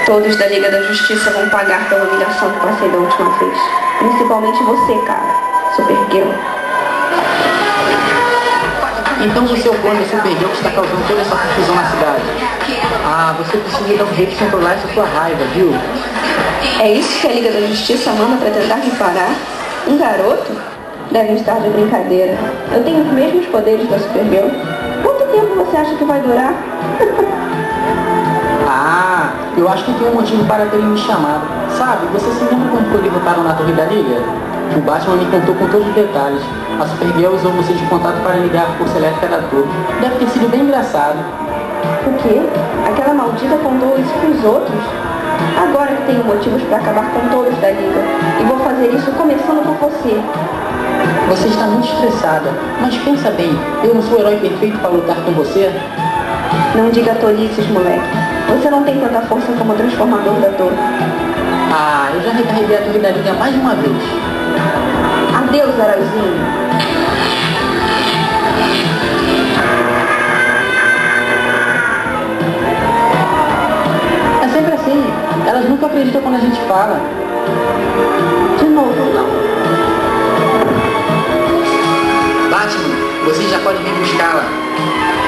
Todos da Liga da Justiça vão pagar pela humilhação que passei da última vez. Principalmente você, cara. Supergirl. Então você é o clone da Supergirl que está causando toda essa confusão na cidade. Ah, você precisa dar um jeito de controlar essa sua raiva, viu? É isso que a Liga da Justiça manda pra tentar me parar? Um garoto? Deve estar de brincadeira. Eu tenho os mesmos poderes da Supergirl. Quanto tempo você acha que vai durar? Ah, eu acho que tem um motivo para terem me chamado. Sabe, você se lembra quando foi derrotado na Torre da Liga? O Batman me contou com todos os detalhes. A Supergirl usou você de contato para ligar a força elétrica da torre. Deve ter sido bem engraçado. O quê? Aquela maldita contou isso pros outros? Agora que tenho motivos para acabar com todos da Liga. E vou fazer isso começando por você. Você está muito estressada, mas pensa bem, eu não sou o herói perfeito para lutar com você? Não diga tolices, moleque. Você não tem tanta força como o transformador da torre. Ah, eu já recarreguei a torre da Liga mais de uma vez. Adeus, Arauzinho. É sempre assim, elas nunca acreditam quando a gente fala. De novo, não. Batman, você já pode vir buscá-la.